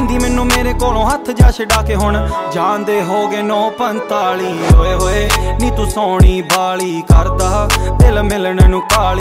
लेंदी मैनू मेरे कोलों हथ जा छड़ा के हुण जानदे हो गए 9:45 ओए होए नी तू सोहनी बाली करदा दिल मिलण नू काली।